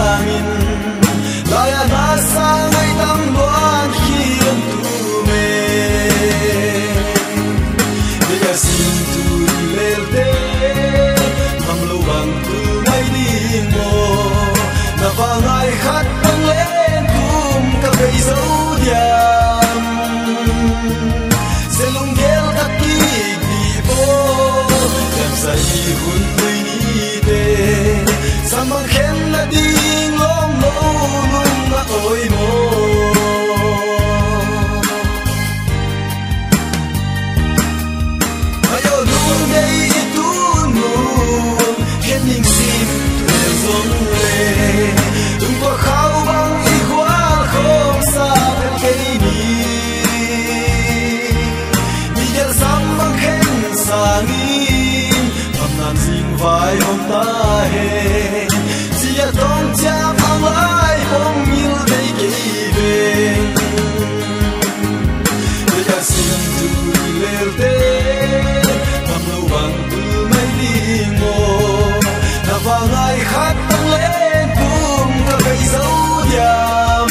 in laya na sa ngay tam loan hiền tu me dia sin tu lelde ham lo bang tu mai ding mo na va ngai khat tang lên kum ka vei zo diam selung gel ka ki di bo dem sai hun dui ni te samang khen na ding long lo lung na oi mo ayo lung dei tu nu khen ning sim tu zong le tung ko khao bang i khwa khom sa ke ni mi ger sam bang khen sa ni am nan sing vai hom ta he sia tong cha phang lai bom mil dei ke ve dia sim tu lel te am lo bang tu mai ding mo na va ngai khat tang lên kum ka vei zo diam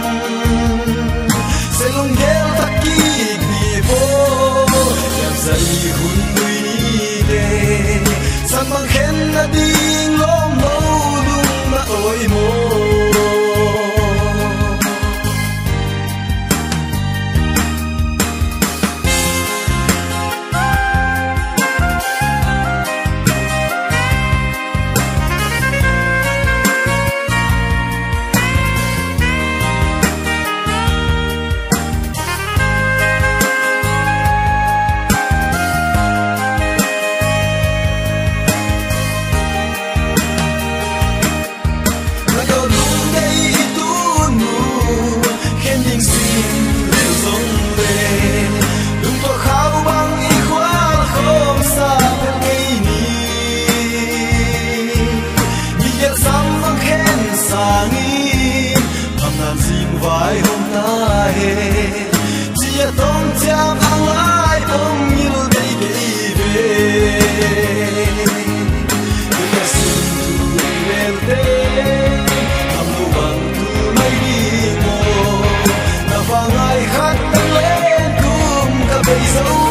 selung gel taki ni bo yam sai hun dui ni de sam bang khen na ding lom lo lung na oi mo vai hôm nay chia tông cha vang lại bom như đây đi về tôi xin tu lên thế làm lu bằng tu mai đi ngô là vang ai khát tăng lên cùng cả bầy dâu